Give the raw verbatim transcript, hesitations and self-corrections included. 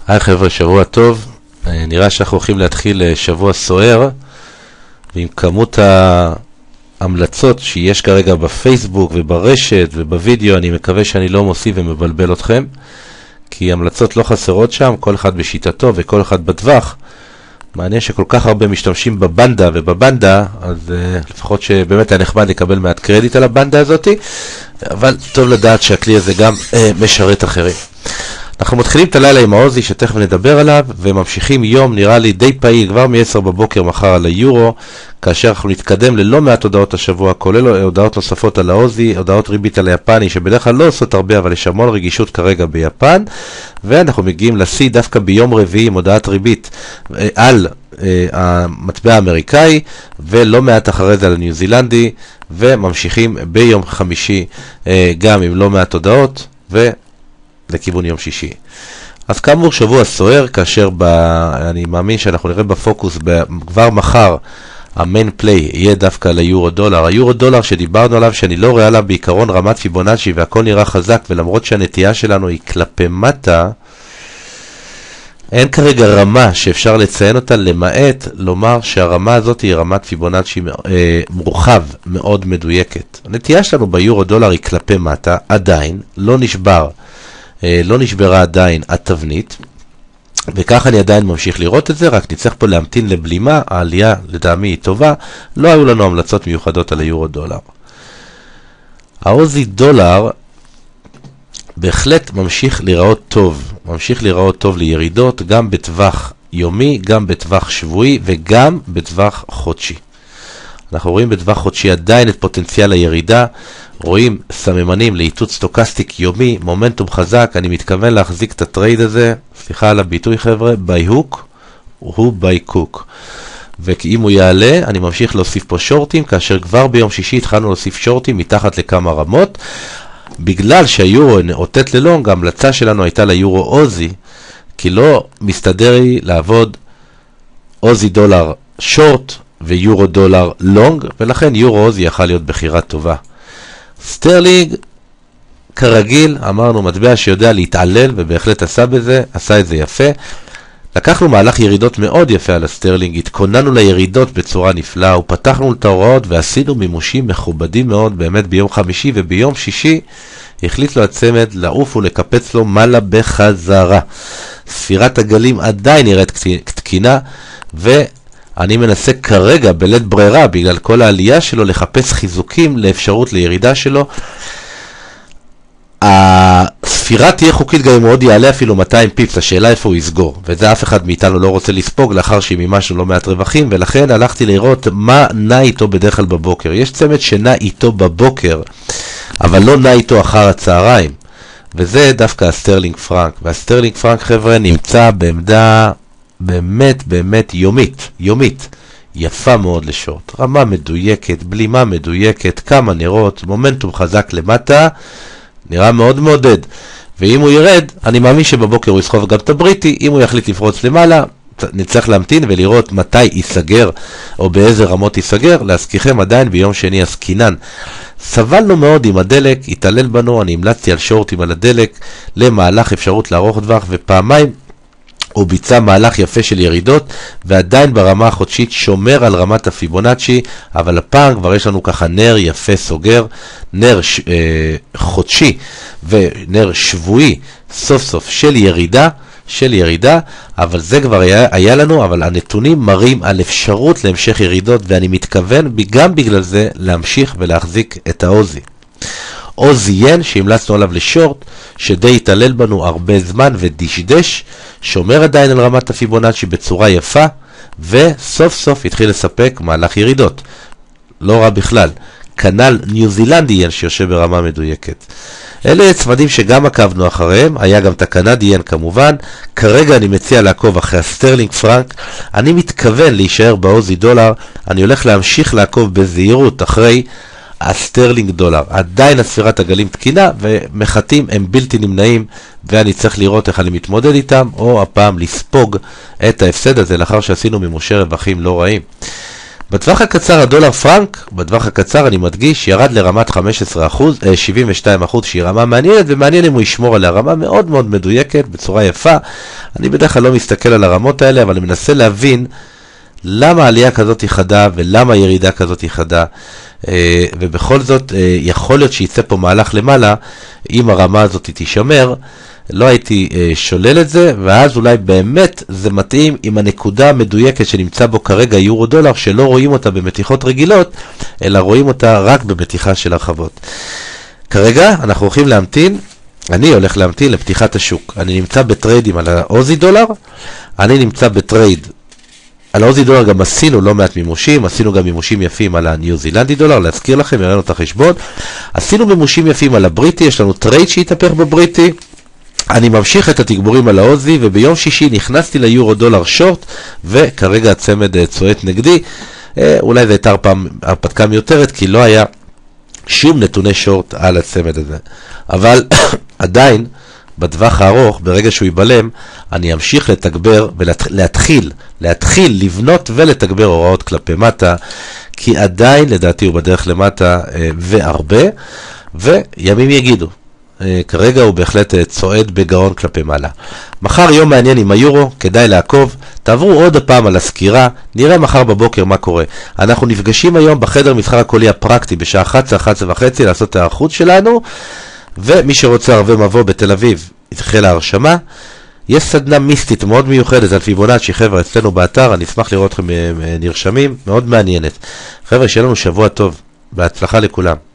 היי חבר'ה, שבוע טוב. נראה שאנחנו הולכים להתחיל שבוע סוער, ועם כמות ההמלצות שיש כרגע בפייסבוק וברשת ובווידאו, אני מקווה שאני לא מוסיף ומבלבל אתכם, כי המלצות לא חסרות שם, כל אחד בשיטתו וכל אחד בטווח. מעניין שכל כך הרבה משתמשים בבנדה ובבנדה, אז uh, לפחות שבאמת היה נחמד לקבל מעט קרדיט על הבנדה הזאת, אבל טוב לדעת שהכלי הזה גם uh, משרת אחרים. אנחנו מתחילים את הלילה עם העוזי שתכף נדבר עליו, וממשיכים יום נראה לי די פעיל כבר מ-עשר בבוקר מחר על היורו, כאשר אנחנו נתקדם ללא מעט הודעות השבוע, כולל הודעות נוספות על העוזי, הודעות ריבית על היפני שבדרך כלל לא עושות הרבה, אבל יש המון רגישות כרגע ביפן, ואנחנו מגיעים לשיא דווקא ביום רביעי עם הודעת ריבית על אה, המטבע האמריקאי, ולא מעט אחרי זה על הניו זילנדי, וממשיכים ביום חמישי אה, גם עם לא מעט הודעות, ו... לכיוון יום שישי. אז כאמור שבוע סוער, כאשר ב... אני מאמין שאנחנו נראה בפוקוס ב... כבר מחר המיין פליי יהיה דווקא ליורו דולר. היורו דולר שדיברנו עליו, שאני לא רואה עליו בעיקרון רמת פיבונאצ'י והכל נראה חזק, ולמרות שהנטייה שלנו היא כלפי מטה, אין כרגע רמה שאפשר לציין אותה, למעט לומר שהרמה הזאת היא רמת פיבונאצ'י אה, מורחב מאוד מדויקת. הנטייה שלנו ביורו דולר היא כלפי מטה, עדיין לא נשבר לא נשברה עדיין התבנית, וכך אני עדיין ממשיך לראות את זה, רק נצטרך פה להמתין לבלימה. העלייה לדעמי היא טובה, לא היו לנו המלצות מיוחדות על היורו דולר. האוזי דולר בהחלט ממשיך לראות טוב, ממשיך לראות טוב לירידות, גם בטווח יומי, גם בטווח שבועי וגם בטווח חודשי. אנחנו רואים בטווח חודשי עדיין את פוטנציאל הירידה, רואים סממנים לאיתות סטוקסטיק יומי, מומנטום חזק. אני מתכוון להחזיק את הטרייד הזה, סליחה על הביטוי חבר'ה, by hook הוא by cook, ואם הוא יעלה אני ממשיך להוסיף פה שורטים, כאשר כבר ביום שישי התחלנו להוסיף שורטים מתחת לכמה רמות, בגלל שהיורו נאותת ללונג. ההמלצה שלנו הייתה ליורו אוזי, כי לא מסתדר לי לעבוד אוזי דולר שורט ויורו דולר לונג, ולכן יורו אוזי יכל להיות בחירה טובה. סטרלינג כרגיל, אמרנו מטבע שיודע להתעלל, ובהחלט עשה בזה, עשה את זה יפה. לקחנו מהלך ירידות מאוד יפה על הסטרלינג, התכוננו לירידות בצורה נפלאה, ופתחנו את ההוראות ועשינו מימושים מכובדים מאוד באמת ביום חמישי, וביום שישי החליט לו הצמד לעוף ולקפץ לו מעלה בחזרה. ספירת הגלים עדיין נראית תקינה, ו... אני מנסה כרגע בלית ברירה, בגלל כל העלייה שלו, לחפש חיזוקים לאפשרות לירידה שלו. הספירה תהיה חוקית גם אם הוא עוד יעלה אפילו מאתיים פיפס, השאלה איפה הוא יסגור, וזה אף אחד מאיתנו לא רוצה לספוג לאחר שמימשנו לא מעט רווחים, ולכן הלכתי לראות מה נע איתו בדרך כלל בבוקר. יש צמד שנע איתו בבוקר, אבל לא נע איתו אחר הצהריים, וזה דווקא הסטרלינג פרנק. והסטרלינג פרנק חבר'ה נמצא בעמדה באמת באמת יומית, יומית, יפה מאוד לשורט, רמה מדויקת, בלימה מדויקת, כמה נראות, מומנטום חזק למטה, נראה מאוד מעודד. ואם הוא ירד, אני מאמין שבבוקר הוא יסחוב גם את הבריטי. אם הוא יחליט לפרוץ למעלה, נצטרך להמתין ולראות מתי ייסגר, או באיזה רמות ייסגר. להזכירכם עדיין ביום שני הסקינן. סבלנו מאוד עם הדלק, התעלל בנו, אני המלצתי על שורטים על הדלק, למהלך אפשרות לארוך טווח, ופעמיים הוא ביצע מהלך יפה של ירידות, ועדיין ברמה החודשית שומר על רמת הפיבונאצ'י, אבל הפעם כבר יש לנו ככה נר יפה סוגר, נר ש... אה, חודשי ונר שבועי סוף סוף של ירידה, של ירידה, אבל זה כבר היה, היה לנו, אבל הנתונים מראים על אפשרות להמשך ירידות, ואני מתכוון גם בגלל זה להמשיך ולהחזיק את האוזי. עוזי ין שהמלצנו עליו לשורט, שדי התעלל בנו הרבה זמן ודשדש, שומר עדיין על רמת הפיבונאצ'י בצורה יפה, וסוף סוף התחיל לספק מהלך ירידות. לא רע בכלל. כנ"ל ניו זילנדי ין שיושב ברמה מדויקת. אלה צמדים שגם עקבנו אחריהם, היה גם את הקנדי ין כמובן. כרגע אני מציע לעקוב אחרי הסטרלינג פרנק. אני מתכוון להישאר בעוזי דולר, אני הולך להמשיך לעקוב בזהירות אחרי הסטרלינג דולר. עדיין הספירת הגלים תקינה, ומחתים הם בלתי נמנעים, ואני צריך לראות איך אני מתמודד איתם, או הפעם לספוג את ההפסד הזה לאחר שעשינו מימושי רווחים לא רעים. בטווח הקצר הדולר פרנק, בטווח הקצר אני מדגיש, ירד לרמת חמישה עשר אחוז, שבעים ושתיים אחוז, שהיא רמה מעניינת, ומעניין אם הוא ישמור עליה, רמה מאוד מאוד מדויקת, בצורה יפה. אני בדרך כלל לא מסתכל על הרמות האלה, אבל אני מנסה להבין למה העלייה כזאת היא חדה, ולמה הירידה כזאת היא חדה, ובכל זאת יכול להיות שיצא פה מהלך למעלה, אם הרמה הזאת תישמר, לא הייתי שולל את זה, ואז אולי באמת זה מתאים עם הנקודה המדויקת שנמצא בו כרגע יורו דולר, שלא רואים אותה במתיחות רגילות, אלא רואים אותה רק במתיחה של הרחבות. כרגע אנחנו הולכים להמתין, אני הולך להמתין לפתיחת השוק. אני נמצא בטריידים על האוזי דולר, אני נמצא בטרייד, על האוזי דולר גם עשינו לא מעט מימושים, עשינו גם מימושים יפים על הניו זילנדי דולר, להזכיר לכם, יראינו את החשבון, עשינו מימושים יפים על הבריטי, יש לנו טרייד שהתהפך בבריטי, אני ממשיך את התגבורים על האוזי, וביום שישי נכנסתי ליורו דולר שורט, וכרגע הצמד צועט נגדי. אולי זה הייתה פעם הרפתקה מיותרת, כי לא היה שום נתוני שורט על הצמד הזה. אבל עדיין, בטווח הארוך, ברגע שהוא ייבלם, אני אמשיך לתגבר ולהתחיל, להתחיל לבנות ולתגבר הוראות כלפי מטה, כי עדיין לדעתי הוא בדרך למטה והרבה, וימים יגידו. כרגע הוא בהחלט צועד בגאון כלפי מעלה. מחר יום מעניין עם היורו, כדאי לעקוב, תעברו עוד הפעם על הסקירה, נראה מחר בבוקר מה קורה. אנחנו נפגשים היום בחדר מסחר הקולי הפרקטי בשעה אחת עשרה, אחת עשרה וחצי לעשות את הערכות שלנו, ומי שרוצה ערבי מבוא בתל אביב, יתחיל ההרשמה. יש סדנה מיסטית מאוד מיוחדת על פיבונצ'י, חבר'ה, אצלנו באתר, אני אשמח לראות אתכם נרשמים, מאוד מעניינת. חבר'ה, שיהיה לנו שבוע טוב, בהצלחה לכולם.